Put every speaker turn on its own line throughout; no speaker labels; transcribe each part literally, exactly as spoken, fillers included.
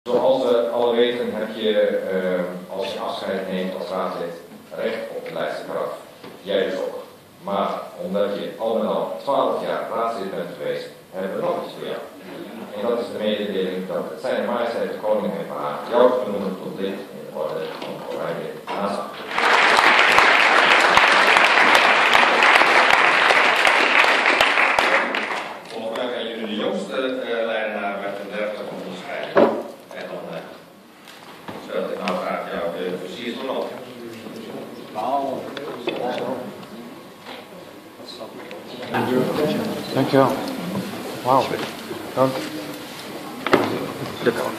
Zoals we alle weten heb je, uh, als je afscheid neemt als raadslid, recht op de lijstkraf. Jij dus ook. Maar omdat je al met al twaalf jaar raadslid bent geweest, hebben we nog iets voor jou. En dat is de mededeling dat het zijn majesteit de koning heeft behaagd jou te benoemen tot lid in de orde van Oranje Nassau.
Volgens mij gaan jullie de jongste uh, leidenaar met een dergelijke onderscheiding. En dan uh, stel ik nou graag jou de versiersrol.
Dankjewel. Wauw. Dank. Dankjewel.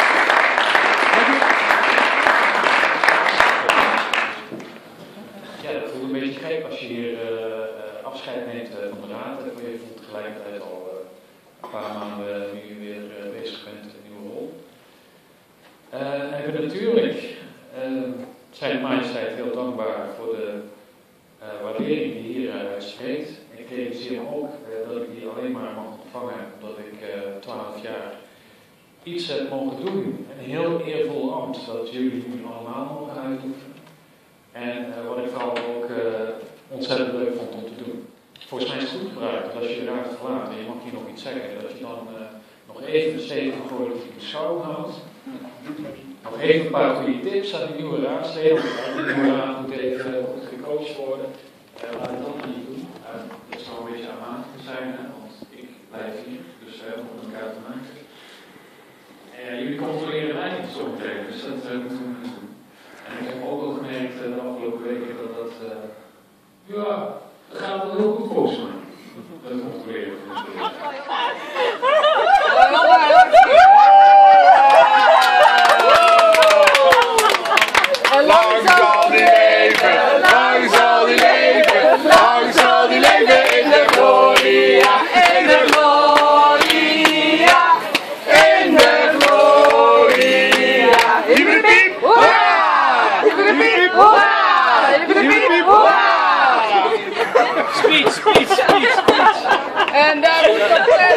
Ja, dat voelt een beetje gek als je hier uh, afscheid neemt uh, van de raad. Je voelt tegelijkertijd al uh, een paar maanden nu je weer uh, bezig bent met een nieuwe rol. Uh, en natuurlijk uh, zijn de majesteit heel dankbaar voor de uh, waardering die hier uh, uitspreekt. Ik realiseer me ook uh, dat ik die alleen maar mag ontvangen omdat ik twaalf uh, jaar iets heb mogen doen. Een heel eervol ambt dat jullie nu allemaal mogen uitoefenen. En uh, wat ik vooral ook uh, ontzettend leuk vond om te doen. Volgens mij is het goed gebruikt dat als je de raad verlaat en je mag hier nog iets zeggen, dat je dan uh, nog even een stevige politieke beschouwing houdt. Nog even een paar goede tips aan de nieuwe raadsleden, want de nieuwe raad moet even goed gecoacht worden. Uh, laat ik dat niet doen. Uh, dat zou een beetje aanmatigend zijn, hè, want ik blijf hier, dus we hebben met elkaar te maken. Uh, jullie controleren mij niet zo meteen, dus dat uh, moeten we niet doen. En ik heb ook al gemerkt uh, de afgelopen weken dat dat, uh, ja, dat gaat wel heel goed volgens mij. Dat controleren van de
Lang zal die leven, lang zal die leven, lang zal die leven in de gloria, in de gloria, in de gloria. Hippiepiep, hoera! Hippiepiep, hoera! Hippiepiep, hoera!
Speech, speech, speech, speech.
En daar moet ik